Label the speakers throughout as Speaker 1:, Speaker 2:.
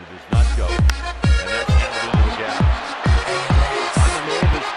Speaker 1: It does not go. And that's handled into the gap. On the move is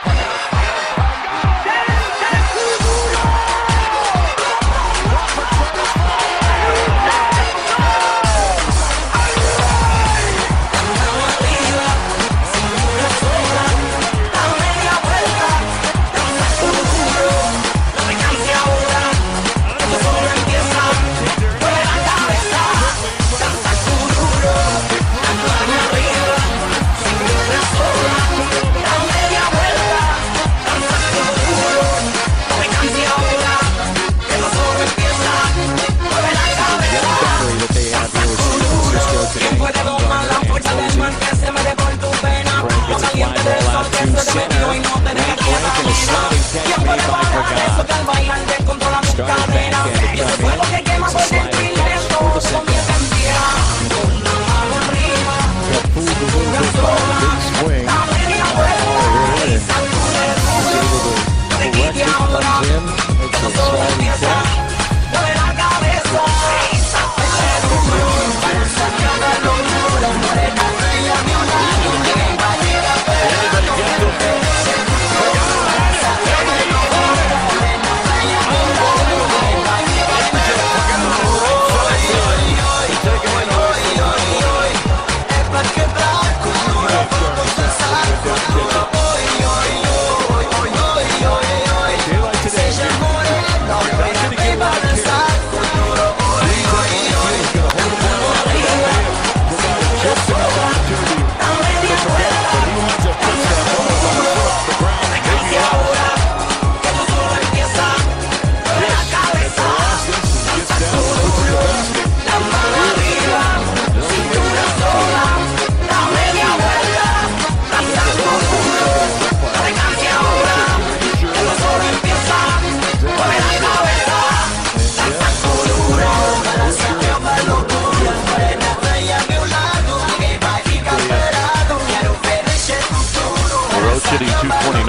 Speaker 1: hitting 229.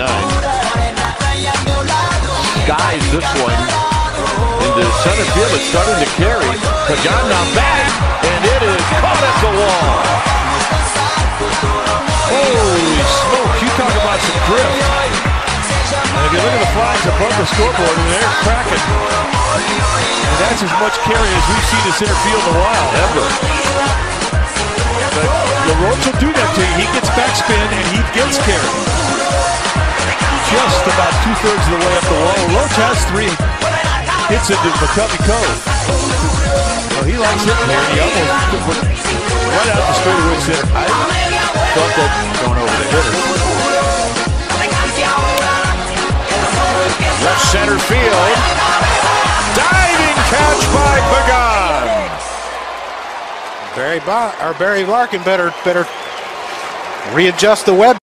Speaker 1: Skies this one into center field. It's starting to carry. Pagan now back, and it is caught at the wall. Holy smokes, you talk about some drift. And if you look at the flags above the scoreboard, and they're cracking. And that's as much carry as we've seen in center field in a while, ever. But LaRoche will do that to you. He gets backspin, and he gets carry. Just about 2/3 of the way up the wall. Roach has 3 hits into McCovey Cove. Well, he likes it there. He almost went right out the straightaway center. I thought that going over the hitter. Left center field. Diving catch by Pagan.
Speaker 2: Barry Larkin better readjust the web.